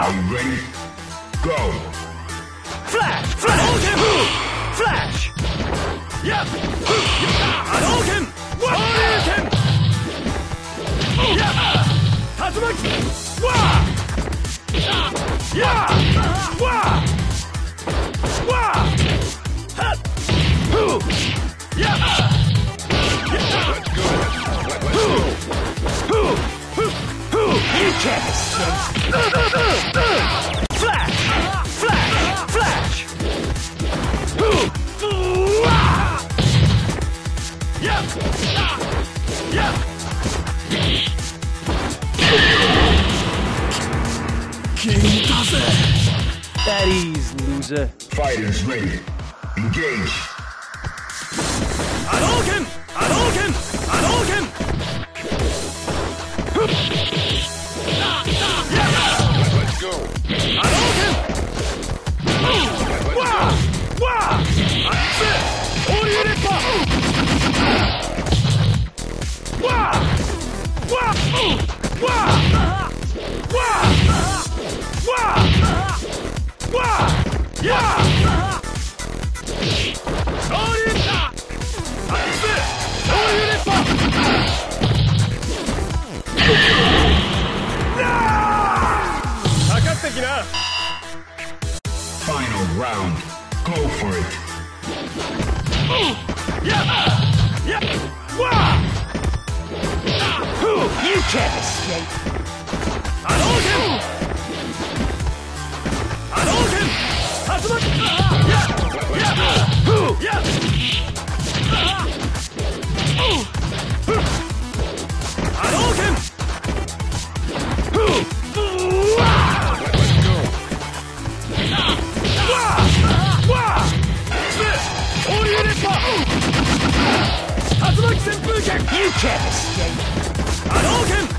Are you ready? Go! Flash! Hadouken! Flash! Yeah! Hadouken! Hadouken! Yeah! Tatsumaki! Wah! Yeah! Wah! Wah! Hat! Hoo! Yeah! Let's go! You can't escape! Flash! Flash! Flash! Yeah! Yeah! That ease, loser. Fighters ready. Engage. Hadouken! Hadouken! Hadouken! Let's go! Hadouken! Wah! Wah! Atsu! Oriyurepa! Wah! Wah! Wah! Wah! Wah! Wah! Yeah! Oriyurepa! Atsu! Oriyurepa! Final round. Go for it. Yeah! Yeah! Wah! You can't escape! Hadouken! Hadouken! Tatsumaki! Yeah! Yeah! Yeah! Hadouken! Let's go! Wah! Wah! Oriyurepa! Tatsumaki senpuken! You can't escape! Hadouken!